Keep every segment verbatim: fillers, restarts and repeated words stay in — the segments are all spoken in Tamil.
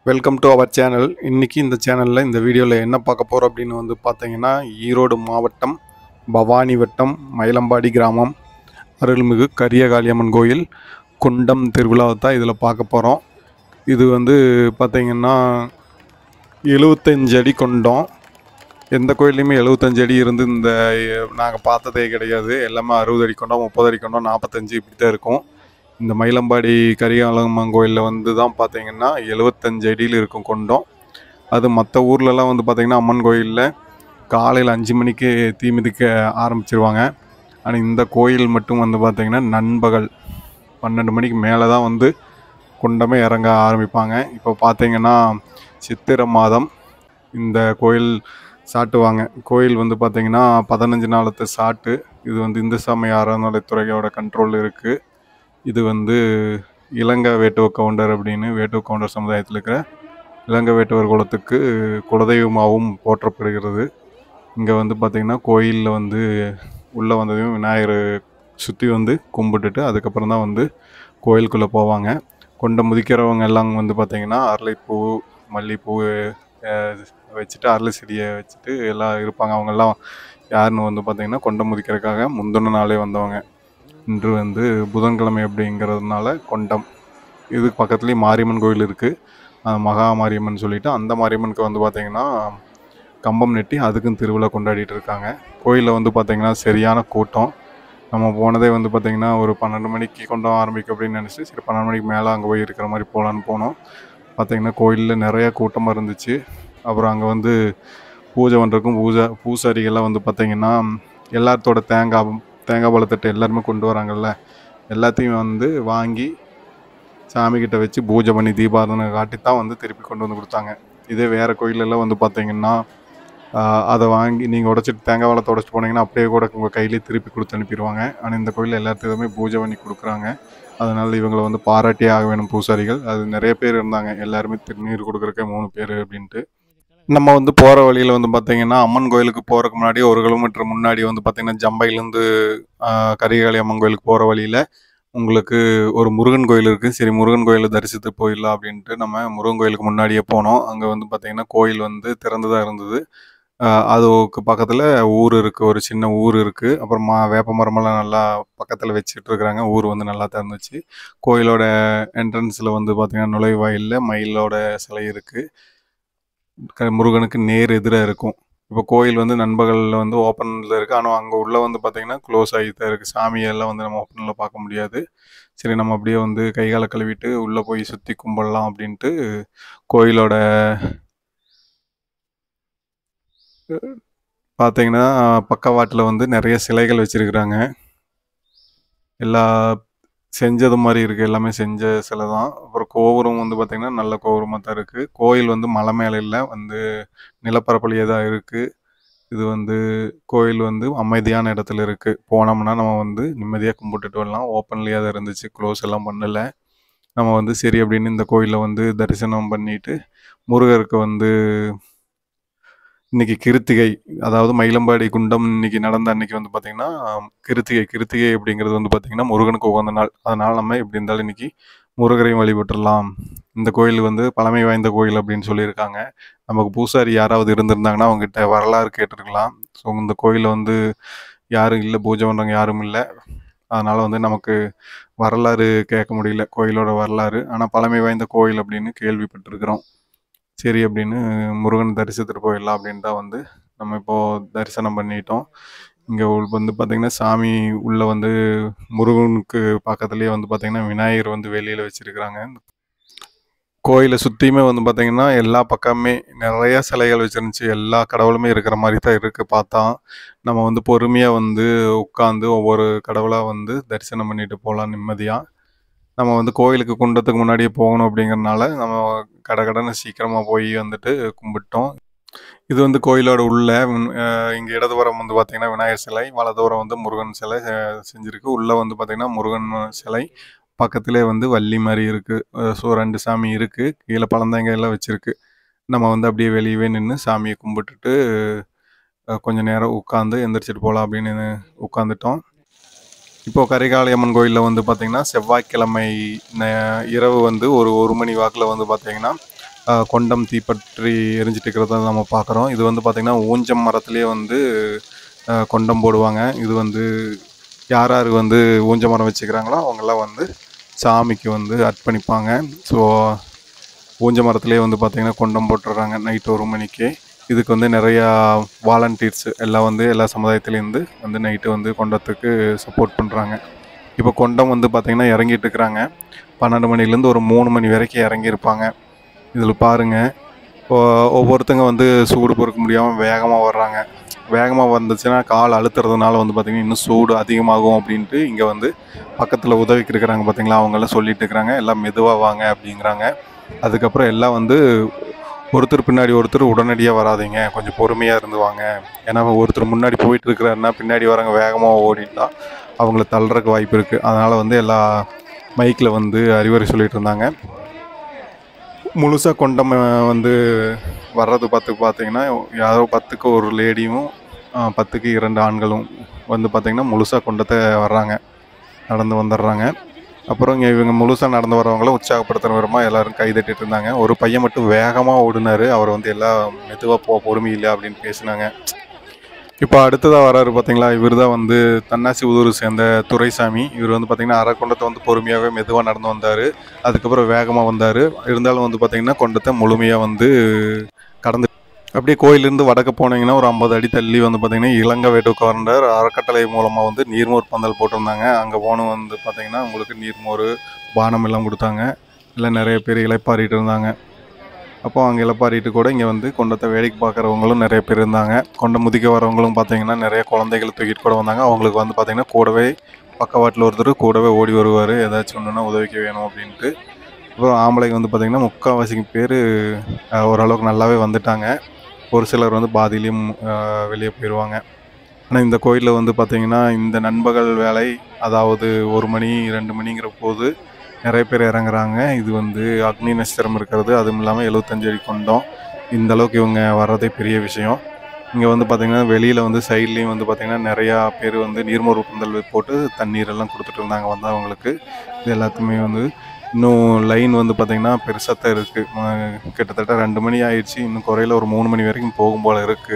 Welcome to our channel. இன்றைக்கி இந்த சேனலில் இந்த வீடியோவில் என்ன பார்க்க போகிறோம் அப்படின்னு வந்து பார்த்தீங்கன்னா, ஈரோடு மாவட்டம் பவானி வட்டம் மயிலம்பாடி கிராமம் அருள்மிகு கரியகாளியம்மன் கோயில் குண்டம் திருவிழாவை தான் இதில் பார்க்க போகிறோம். இது வந்து பார்த்திங்கன்னா எழுபத்தஞ்சு அடி கொண்டம். எந்த கோயிலையுமே எழுபத்தஞ்சு அடி இருந்து இந்த நாங்கள் பார்த்ததே கிடையாது. எல்லாமே அறுபது அடி கொண்டம், முப்பது அடி கொண்டம், நாற்பத்தஞ்சு இப்படி தான் இருக்கும். இந்த மயிலம்பாடி கரிகாலம்மன் கோயிலில் வந்து தான் பார்த்திங்கன்னா எழுபத்தஞ்சு அடியில் இருக்கும் கொண்டம். அது மற்ற ஊர்லலாம் வந்து பார்த்திங்கன்னா அம்மன் கோயிலில் காலையில் அஞ்சு மணிக்கு தீ மிதிக்க ஆரம்பிச்சிருவாங்க. ஆனால் இந்த கோயில் மட்டும் வந்து பார்த்திங்கன்னா நண்பகல் பன்னெண்டு மணிக்கு மேலே தான் வந்து குண்டமே இறங்க ஆரம்பிப்பாங்க. இப்போ பார்த்திங்கன்னா சித்திரை மாதம் இந்த கோயில் சாட்டுவாங்க. கோயில் வந்து பார்த்திங்கன்னா பதினஞ்சு நாளத்து சாட்டு. இது வந்து இந்து சமய அறநிலைத்துறையோட கண்ட்ரோல் இருக்குது. இது வந்து இலங்கை வேட்டுவ கவுண்டர் அப்படின்னு வேட்டுவ கவுண்டர் சமுதாயத்தில் இருக்கிற இலங்கை வேட்டுவர் குலத்துக்கு குலதெய்வமாகவும் போற்றப்படுகிறது. இங்கே வந்து பார்த்திங்கன்னா கோயிலில் வந்து உள்ளே வந்ததையும் விநாயகர் சுற்றி வந்து கும்பிட்டுட்டு அதுக்கப்புறம் தான் வந்து கோயிலுக்குள்ளே போவாங்க. கொண்டை முதிக்கிறவங்க எல்லாம் வந்து பார்த்திங்கன்னா அரளிப்பூ, மல்லிகைப்பூ வச்சுட்டு அரளி செடியை வச்சுட்டு எல்லாம் இருப்பாங்க. அவங்கெல்லாம் யாருன்னு வந்து பார்த்திங்கன்னா கொண்டை முதிக்கிறதுக்காக முந்தின நாளே வந்தவங்க. இன்று வந்து புதன்கிழமை அப்படிங்கிறதுனால கொண்டம். இதுக்கு பக்கத்துலேயே மாரியம்மன் கோயில் இருக்குது, மகா மாரியம்மன் சொல்லிவிட்டு. அந்த மாரியம்மனுக்கு வந்து பார்த்திங்கன்னா கம்பம் நெட்டி அதுக்கும் திருவிழா கொண்டாடிட்டு இருக்காங்க. கோயிலில் வந்து பார்த்திங்கன்னா சரியான கூட்டம். நம்ம போனதே வந்து பார்த்திங்கன்னா ஒரு பன்னெண்டு மணிக்கு கொண்டம் ஆரம்பிக்கும் அப்படின்னு நினச்சி சரி பன்னெண்டு மணிக்கு மேலே அங்கே போய் இருக்கிற மாதிரி போகலான்னு போனோம். பார்த்திங்கன்னா கோயிலில் நிறையா கூட்டமாக இருந்துச்சு. அப்புறம் அங்கே வந்து பூஜை பண்ணுறதுக்கும் பூஜை பூசாரிகள்லாம் வந்து பார்த்திங்கன்னா எல்லாத்தோட தேங்காய் தேங்காய் பழத்தட்டு எல்லாருமே கொண்டு வராங்கல்ல, எல்லாத்தையும் வந்து வாங்கி சாமிக்கிட்ட வச்சு பூஜை பண்ணி தீபாராதனை காட்டி தான் வந்து திருப்பி கொண்டு வந்து கொடுத்தாங்க. இதே வேறு கோயிலெல்லாம் வந்து பார்த்திங்கன்னா அதை வாங்கி நீங்கள் உடச்சிட்டு தேங்காய் பழத்தை உடச்சிட்டு போனீங்கன்னா அப்படியே கூட உங்கள் கையிலே திருப்பி கொடுத்து அனுப்பிடுவாங்க. ஆனால் இந்த கோயிலில் எல்லாத்துக்குமே பூஜை பண்ணி கொடுக்குறாங்க. அதனால் இவங்களை வந்து பாராட்டியே ஆக வேணும் பூசாரிகள். அது நிறைய பேர் இருந்தாங்க. எல்லாருமே திருநீர் கொடுக்குறக்கே மூணு பேர் அப்படின்ட்டு. நம்ம வந்து போகிற வழியில் வந்து பார்த்திங்கன்னா அம்மன் கோயிலுக்கு போகிறதுக்கு முன்னாடி ஒரு கிலோமீட்டர் முன்னாடி வந்து பார்த்திங்கன்னா ஜம்பையிலேருந்து கரிகாளி அம்மன் கோயிலுக்கு போகிற வழியில் உங்களுக்கு ஒரு முருகன் கோயில் இருக்குது. சரி முருகன் கோயிலில் தரிசித்து போயிடலாம் அப்படின்ட்டு நம்ம முருகன் கோயிலுக்கு முன்னாடியே போனோம். அங்கே வந்து பார்த்திங்கன்னா கோயில் வந்து திறந்துதான் இருந்தது. அதுக்கு பக்கத்தில் ஊர் இருக்குது, ஒரு சின்ன ஊர் இருக்குது. அப்புறமா வேப்ப மரமெல்லாம் நல்லா பக்கத்தில் வச்சுட்டு இருக்கிறாங்க. ஊர் வந்து நல்லா தான் இருந்துச்சு. கோயிலோட என்ட்ரன்ஸில் வந்து பார்த்திங்கன்னா நுழைவாயிலில் மயிலோட சிலை இருக்குது. முருகனுக்கு நேர் எதிராக இருக்கும். இப்போ கோயில் வந்து நண்பகலில் வந்து ஓப்பனில் இருக்குது. ஆனால் அங்கே உள்ளே வந்து பார்த்திங்கன்னா க்ளோஸ் ஆகி தான் இருக்குது. சாமியெல்லாம் வந்து நம்ம ஓப்பனில் பார்க்க முடியாது. சரி நம்ம அப்படியே வந்து கைகாலை கழுவிட்டு உள்ளே போய் சுற்றி கும்பிடலாம் அப்படின்ட்டு கோயிலோட பார்த்திங்கன்னா பக்கவாட்டில் வந்து நிறைய சிலைகள் வச்சுருக்குறாங்க. எல்லா செஞ்சது மாதிரி இருக்குது, எல்லாமே செஞ்ச சிலை தான். அப்புறம் கோபுரம் வந்து பார்த்திங்கன்னா நல்ல கோபுரமாக தான் இருக்குது. கோயில் வந்து மலை மேலே இல்லை, வந்து நிலப்பரப்புலையே தான் இருக்குது. இது வந்து கோயில் வந்து அமைதியான இடத்துல இருக்குது. போனோம்னா நம்ம வந்து நிம்மதியாக கும்பிட்டுட்டு வரலாம். ஓப்பன்லேயே தான் இருந்துச்சு, க்ளோஸ் எல்லாம் பண்ணலை. நம்ம வந்து சரி அப்படின்னு இந்த கோயிலில் வந்து தரிசனம் பண்ணிவிட்டு முருகருக்கு வந்து இன்றைக்கி கிருத்திகை, அதாவது மயிலம்பாடி குண்டம் இன்றைக்கி நடந்த அன்றைக்கி வந்து பார்த்திங்கன்னா கிருத்திகை கிருத்திகை அப்படிங்கிறது வந்து பார்த்திங்கன்னா முருகனுக்கு உகந்த நாள். அதனால் நம்ம எப்படி இருந்தாலும் இன்றைக்கி முருகரையும் வழிபட்டுடலாம். இந்த கோயில் வந்து பழமை வாய்ந்த கோயில் அப்படின்னு சொல்லியிருக்காங்க. நமக்கு பூசாரி யாராவது இருந்திருந்தாங்கன்னா அவங்ககிட்ட வரலாறு கேட்டிருக்கலாம். ஸோ இந்த கோயிலில் வந்து யாரும் இல்லை, பூஜை பண்ணுறவங்க யாரும் இல்லை. அதனால் வந்து நமக்கு வரலாறு கேட்க முடியல, கோயிலோட வரலாறு. ஆனால் பழமை வாய்ந்த கோயில் அப்படின்னு கேள்விப்பட்டிருக்கிறோம். சரி அப்படின்னு முருகன் தரிசித்துட்டு போயிடலாம் அப்படின்னு தான் வந்து நம்ம இப்போது தரிசனம் பண்ணிட்டோம். இங்கே வந்து பார்த்திங்கன்னா சாமி உள்ளே வந்து முருகனுக்கு பக்கத்துலேயே வந்து பார்த்திங்கன்னா விநாயகர் வந்து வெளியில் வச்சுருக்குறாங்க. கோயிலை சுற்றியுமே வந்து பார்த்திங்கன்னா எல்லா பக்கமே நிறையா சிலைகள் வச்சுருந்துச்சு. எல்லா கடவுளுமே இருக்கிற மாதிரி தான் இருக்குது. பார்த்தா நம்ம வந்து பொறுமையாக வந்து உட்காந்து ஒவ்வொரு கடவுளாக வந்து தரிசனம் பண்ணிட்டு போகலாம் நிம்மதியாக. நம்ம வந்து கோயிலுக்கு குண்டத்துக்கு முன்னாடியே போகணும் அப்படிங்கிறதுனால நம்ம கடை கடைன்னு சீக்கிரமாக போய் வந்துட்டு கும்பிட்டோம். இது வந்து கோயிலோட உள்ள இங்கே இடதுபுறம் வந்து பார்த்திங்கன்னா விநாயகர் சிலை, வலதுபுறம் வந்து முருகன் சிலை செஞ்சுருக்கு. உள்ளே வந்து பார்த்திங்கன்னா முருகன் சிலை பக்கத்துலேயே வந்து வள்ளி மாதிரி இருக்குது. ஸோ ரெண்டு சாமி இருக்குது. கீழே பழந்தங்காயெல்லாம் வச்சுருக்கு. நம்ம வந்து அப்படியே வெளியவே நின்று சாமியை கும்பிட்டுட்டு கொஞ்சம் நேரம் உட்காந்து எந்திரிச்சிட்டு போகலாம் அப்படின்னு உட்காந்துட்டோம். இப்போது கரிகாளியம்மன் கோயிலில் வந்து பார்த்திங்கன்னா செவ்வாய்க்கிழமை இரவு வந்து ஒரு ஒரு மணி வாக்கில் வந்து பார்த்திங்கன்னா அஹ், கொண்டம் தீப்பற்றி எரிஞ்சிட்டு இருக்கிறத நம்ம பார்க்குறோம். இது வந்து பார்த்திங்கன்னா ஊஞ்சம் மரத்துலேயே வந்து அஹ், கொண்டம் போடுவாங்க. இது வந்து யார் யார் வந்து ஊஞ்ச மரம் வச்சுக்கிறாங்களோ அவங்கெல்லாம் வந்து சாமிக்கு வந்து அர்ப்பணிப்பாங்க. ஸோ ஊஞ்ச மரத்துலேயே வந்து பார்த்திங்கன்னா கொண்டம் போட்டுடுறாங்க நைட்டு ஒரு மணிக்கு. இதுக்கு வந்து நிறையா வாலண்டியர்ஸ் எல்லாம் வந்து எல்லா சமுதாயத்துலேருந்து வந்து நைட்டு வந்து கொண்டத்துக்கு சப்போர்ட் பண்ணுறாங்க. இப்போ கொண்டம் வந்து பார்த்திங்கன்னா இறங்கிட்டு இருக்கிறாங்க. பன்னெண்டு மணிலேருந்து ஒரு மூணு மணி வரைக்கும் இறங்கியிருப்பாங்க. இதில் பாருங்கள், ஒவ்வொருத்தங்க வந்து சூடு பொறுக்க முடியாமல் வேகமாக வர்றாங்க. வேகமாக வந்துச்சுன்னா கால் அழுத்துறதுனால வந்து பார்த்திங்கன்னா இன்னும் சூடு அதிகமாகும் அப்படின்ட்டு இங்கே வந்து பக்கத்தில் உதவிக்கு இருக்கிறாங்க பார்த்திங்களா, அவங்கெல்லாம் சொல்லிட்டு இருக்கிறாங்க, எல்லாம் மெதுவாக வாங்க அப்படிங்கிறாங்க. அதுக்கப்புறம் எல்லாம் வந்து ஒருத்தர் பின்னாடி ஒருத்தர் உடனடியாக வராதிங்க, கொஞ்சம் பொறுமையாக இருந்து வாங்க. ஏன்னா ஒருத்தர் முன்னாடி போயிட்டு இருக்கிறாருன்னா பின்னாடி வரவங்க வேகமாக ஓடிட்டா அவங்கள தள்ளுறதுக்கு வாய்ப்பு இருக்குது. அதனால் வந்து எல்லா மைக்கில் வந்து அறிவுரை சொல்லிகிட்டு இருந்தாங்க. முழுசாக கொண்டம் வந்து வர்றது பார்த்து பார்த்திங்கன்னா யாரோ பத்துக்கு ஒரு லேடியும் பத்துக்கு இரண்டு ஆண்களும் வந்து பார்த்திங்கன்னா முழுசாக கொண்டத்தை வர்றாங்க, நடந்து வந்துடுறாங்க. அப்புறம் இங்கே இவங்க முழுசாக நடந்து வரவங்களும் உற்சாகப்படுத்துகிற விதமாக எல்லோரும் கை தட்டிட்டு இருந்தாங்க. ஒரு பையன் மட்டும் வேகமாக ஓடினார். அவர் வந்து எல்லாம் மெதுவாக போ பொறுமை இல்லை அப்படின்னு பேசினாங்க. இப்போ அடுத்ததாக வராரு பார்த்தீங்களா, இவர் தான் வந்து தன்னாசி உதூர் சேர்ந்த துரைசாமி. இவர் வந்து பார்த்திங்கன்னா அரை கொண்டத்தை வந்து பொறுமையாகவே மெதுவாக நடந்து வந்தார். அதுக்கப்புறம் வேகமாக வந்தார். இருந்தாலும் வந்து பார்த்திங்கன்னா கொண்டத்தை முழுமையாக வந்து கடந்து அப்படியே கோயிலிருந்து வடக்க போனீங்கன்னா ஒரு ஐம்பது அடி தள்ளி வந்து பார்த்திங்கன்னா இளங்க வேட்டுக்காரர் அறக்கட்டளை மூலமாக வந்து நீர்மோர் பந்தல் போட்டிருந்தாங்க. அங்கே போன வந்து பார்த்திங்கன்னா உங்களுக்கு நீர்மோர் பானம் எல்லாம் கொடுத்தாங்க. இல்லை நிறைய பேர் இளைப்பாறிட்டு இருந்தாங்க. அப்போ அங்கே இளைப்பாறிட்டு கூட இங்கே வந்து கொண்டத்தை வேடிக்கை பார்க்குறவங்களும் நிறைய பேர் இருந்தாங்க. கொண்டை முதிக்க வரவங்களும் பார்த்திங்கன்னா நிறைய குழந்தைகள் தூக்கிட்டு கூட வந்தாங்க. அவங்களுக்கு வந்து பார்த்திங்கன்னா கூடவே பக்கவாட்டில் ஒருத்தர் கூடவே ஓடி வருவார், ஏதாச்சும் ஒன்றுனா உதவிக்க வேணும் அப்படின்ட்டு. அப்புறம் ஆம்பளைக்கு வந்து பார்த்திங்கன்னா முக்கால்வாசி பேர் ஓரளவுக்கு நல்லாவே வந்துட்டாங்க. ஒரு சிலர் வந்து பாதியிலையும் வெளியே போயிடுவாங்க. ஆனால் இந்த கோயிலில் வந்து பார்த்திங்கன்னா இந்த நண்பகல் வேலை, அதாவது ஒரு மணி ரெண்டு மணிங்கிற போது நிறைய பேர் இறங்குறாங்க. இது வந்து அக்னி நட்சத்திரம் இருக்கிறது, அதுவும் இல்லாமல் எழுபத்தஞ்சு அடி கொண்டோம். இந்த அளவுக்கு இவங்க வர்றதே பெரிய விஷயம். இங்கே வந்து பார்த்திங்கன்னா வெளியில் வந்து சைட்லேயும் வந்து பார்த்திங்கன்னா நிறையா பேர் வந்து நீர்மோர் பந்தல் போட்டு தண்ணீரெல்லாம் கொடுத்துட்டு இருந்தாங்க வந்தவங்களுக்கு. இது எல்லாத்துக்குமே வந்து இன்னும் லைன் வந்து பார்த்திங்கன்னா பெருசாக தான் இருக்குது. கிட்டத்தட்ட ரெண்டு மணி ஆயிடுச்சு. இன்னும் குறையில ஒரு மூணு மணி வரைக்கும் போகும் போல் இருக்குது.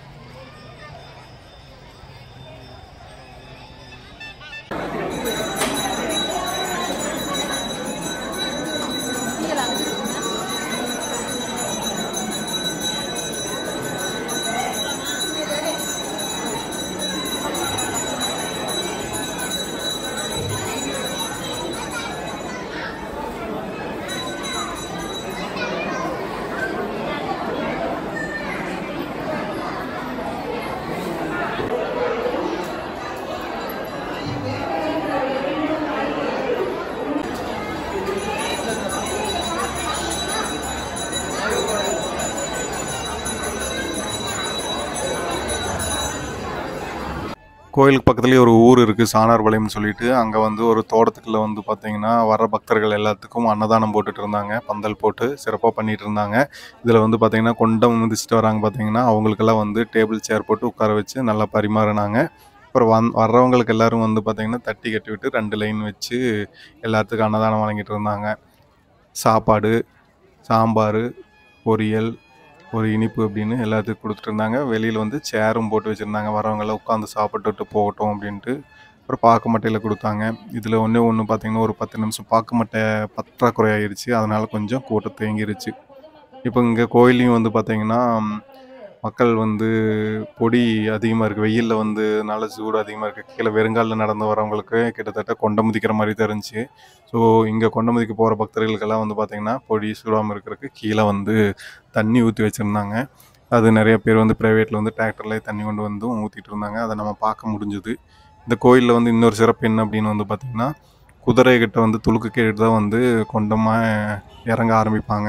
கோயிலுக்கு பக்கத்துலேயே ஒரு ஊர் இருக்குது, சாணார்பாளையம்னு சொல்லிட்டு. அங்கே வந்து ஒரு தோட்டத்துக்குள்ளே வந்து பார்த்திங்கன்னா வர பக்தர்கள் எல்லாத்துக்கும் அன்னதானம் போட்டுட்டு இருந்தாங்க. பந்தல் போட்டு சிறப்பாக பண்ணிகிட்டு இருந்தாங்க. இதில் வந்து பார்த்திங்கன்னா கொண்டம் மிதிச்சுட்டு வராங்க பார்த்திங்கன்னா அவங்களுக்கெல்லாம் வந்து டேபிள் சேர் போட்டு உட்கார வச்சு நல்லா பரிமாறினாங்க. அப்புறம் வந் வர்றவங்களுக்கு எல்லோரும் வந்து பார்த்திங்கன்னா தட்டி கட்டி விட்டு ரெண்டு லைன் வச்சு எல்லாத்துக்கும் அன்னதானம் வழங்கிட்டு இருந்தாங்க. சாப்பாடு, சாம்பார், பொரியல், ஒரு இனிப்பு அப்படின்னு எல்லாத்துக்கும் கொடுத்துட்டு இருந்தாங்க. வெளியில் வந்து சேரும் போட்டு வச்சுருந்தாங்க, வரவங்கெல்லாம் உட்காந்து சாப்பிட்டுட்டு போகட்டும் அப்படின்ட்டு. அப்புறம் பாக்கு மட்டையில் கொடுத்தாங்க. இதில் ஒன்று ஒன்று பார்த்திங்கன்னா ஒரு பத்து நிமிஷம் பாக்கு மட்டை பற்றாக்குறை ஆகிடுச்சு. அதனால் கொஞ்சம் கூட்டம் தேங்கிருச்சு. இப்போ இங்கே கோயிலையும் வந்து பார்த்திங்கன்னா மக்கள் வந்து பொடி அதிகமாக இருக்குது, வெயிலில் வந்து நல்ல சூடு அதிகமாக இருக்குது. கீழே வெறுங்காலில் நடந்து வரவங்களுக்கு கிட்டத்தட்ட கொண்டை முதிக்கிற மாதிரி தெரிஞ்சு. ஸோ இங்கே கொண்டை முதிக்க போகிற பக்தர்களுக்கெல்லாம் வந்து பார்த்திங்கன்னா பொடி சூடாமல் இருக்கிறதுக்கு கீழே வந்து தண்ணி ஊற்றி வச்சுருந்தாங்க. அது நிறைய பேர் வந்து ப்ரைவேட்டில் வந்து டிராக்டர்லேயே தண்ணி கொண்டு வந்து ஊற்றிட்டு இருந்தாங்க. அதை நம்ம பார்க்க முடிஞ்சுது. இந்த கோயிலில் வந்து இன்னொரு சிறப்பு என்ன அப்படின்னு வந்து பார்த்திங்கன்னா குதிரைகிட்ட வந்து துளுக்கு கேட்டு தான் வந்து கொண்டமாக இறங்க ஆரம்பிப்பாங்க.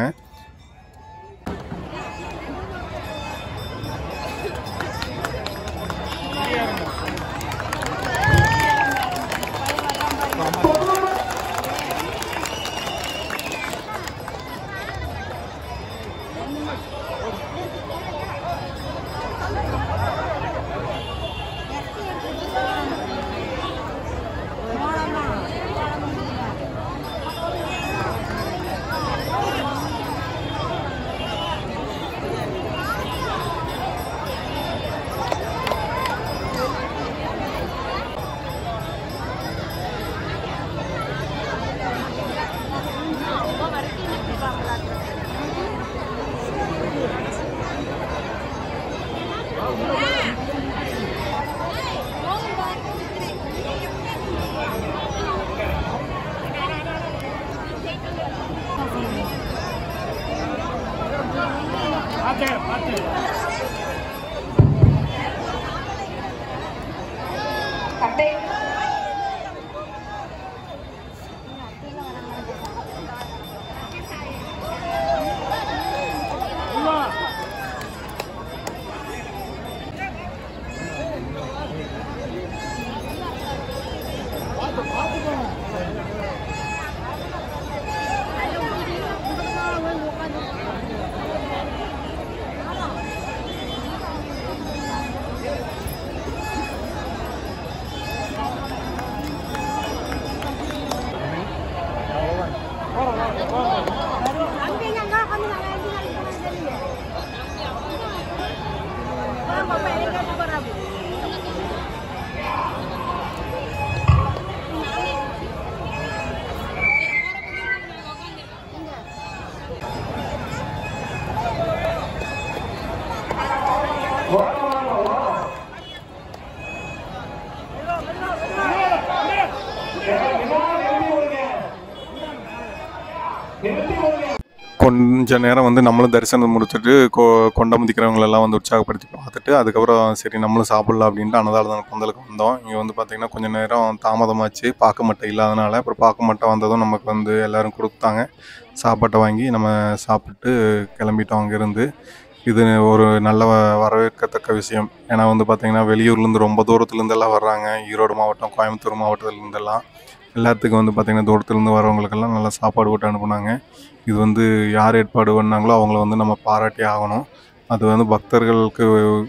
கொஞ்ச நேரம் வந்து நம்மளும் தரிசனம் முடிச்சுட்டு கொ கொண்டமுதிக்கிறவங்களெல்லாம் வந்து உற்சாகப்படுத்தி பார்த்துட்டு அதுக்கப்புறம் சரி நம்மளும் சாப்பிட்லாம் அப்படின்ட்டு அன்னதான பந்தலுக்கு வந்தோம். இங்கே வந்து பார்த்திங்கன்னா கொஞ்சம் நேரம் தாமதமாச்சு, பார்க்க மட்டை இல்லாதனால. அப்புறம் பார்க்க மட்டை வந்ததும் நமக்கு வந்து எல்லோரும் கொடுத்தாங்க. சாப்பாட்டை வாங்கி நம்ம சாப்பிட்டு கிளம்பிட்டோம் அங்கேருந்து. இது ஒரு நல்ல வரவேற்கத்தக்க விஷயம். ஏன்னா வந்து பார்த்திங்கன்னா வெளியூர்லேருந்து ரொம்ப தூரத்துலேருந்தெல்லாம் வர்றாங்க. ஈரோடு மாவட்டம், கோயம்புத்தூர் மாவட்டத்துலேருந்தெல்லாம் எல்லாத்துக்கும் வந்து பார்த்திங்கன்னா தூரத்துலேருந்து வரவங்களுக்கெல்லாம் நல்லா சாப்பாடு போட்டு அனுப்புனாங்க. இது வந்து யார் ஏற்பாடு பண்ணாங்களோ அவங்கள வந்து நம்ம பாராட்டி ஆகணும். அது வந்து பக்தர்களுக்கு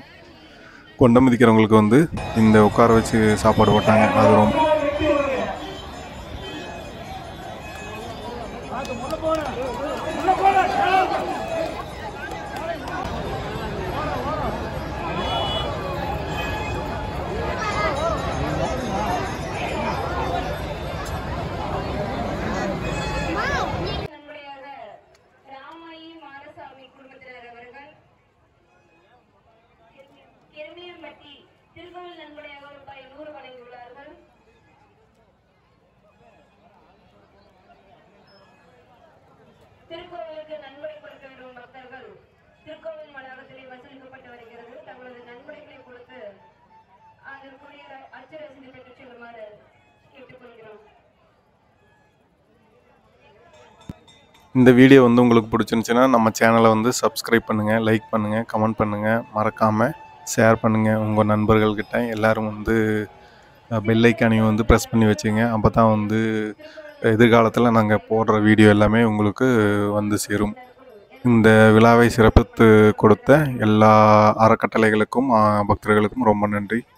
கொண்டமுதிக்கிறவங்களுக்கு வந்து இந்த உட்கார வச்சு சாப்பாடு போட்டாங்க. அது ரொம்ப திருக்கோவில் நன்கொடையாக ரூபாய் நூறு வழங்கியுள்ளார்கள். திருக்கோவிலுக்கு நன்கொடை கொடுக்க விடும் பக்தர்கள் திருக்கோவில் வளாகத்திலே வசூலிக்கப்பட்டு வருகிறது. தங்களது நன்கொடைகளை கொடுத்து அதற்குரிய அச்சரசனை பெற்றுச் செல்லுமாறு கேட்டுக்கொள்கிறோம். இந்த வீடியோ வந்து உங்களுக்கு பிடிச்சிருந்துச்சுன்னா நம்ம சேனலை வந்து சப்ஸ்கிரைப் பண்ணுங்கள், லைக் பண்ணுங்கள், கமெண்ட் பண்ணுங்கள், மறக்காமல் ஷேர் பண்ணுங்கள் உங்கள் நண்பர்கள்கிட்ட. எல்லோரும் வந்து பெல் ஐக்கானையும் வந்து ப்ரெஸ் பண்ணி வச்சுங்க. அப்போ தான் வந்து எதிர்காலத்தில் நாங்கள் போடுற வீடியோ எல்லாமே உங்களுக்கு வந்து சேரும். இந்த விழாவை சிறப்பித்து கொடுத்த எல்லா அறக்கட்டளைகளுக்கும் பக்தர்களுக்கும் ரொம்ப நன்றி.